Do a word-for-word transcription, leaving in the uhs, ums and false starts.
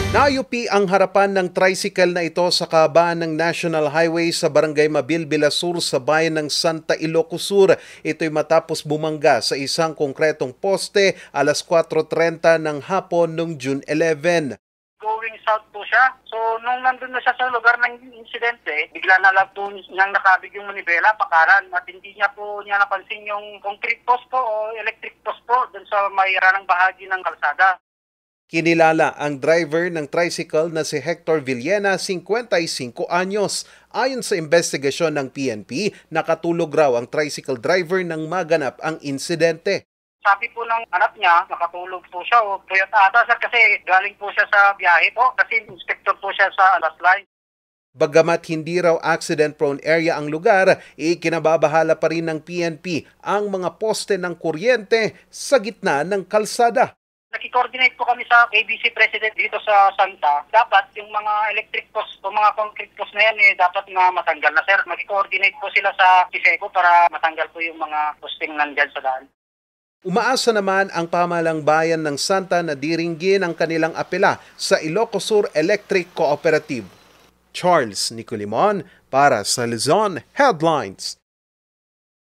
Naayupi ang harapan ng tricycle na ito sa kabaan ng National Highway sa Barangay Mabilbila Sur sa bayan ng Santa Ilocos Sur. Ito'y matapos bumangga sa isang konkretong poste alas kwatro trenta ng hapon noong June eleven. Going south po siya. So, nung nandun na siya sa lugar ng insidente, bigla na lang po niyang nakabig yung manibela, pakaran, at hindi niya po niya napansin yung concrete post po o electric post po dun sa may ranang bahagi ng kalsada. Kinilala ang driver ng tricycle na si Hector Villena, fifty-five anyos. Ayon sa investigasyon ng P N P, nakatulog raw ang tricycle driver nang maganap ang insidente. Sabi po ng anak niya, nakatulog po siya o puyat ata sir kasi galing po siya sa biyahe po kasi inspector po siya sa last line. Bagamat hindi raw accident-prone area ang lugar, ikinababahala pa rin ng P N P ang mga poste ng kuryente sa gitna ng kalsada. Naki-coordinate po kami sa A B C President dito sa Santa. Dapat yung mga electric post o mga concrete post na yan eh, dapat na matanggal na sir. Naki-coordinate po sila sa Piseco para matanggal po yung mga posting nandyan sa daan. Umaasa naman ang pamahalang bayan ng Santa na diringgin ang kanilang apela sa Ilocos Sur Electric Cooperative. Charles Nicolimon para sa Luzon Headlines.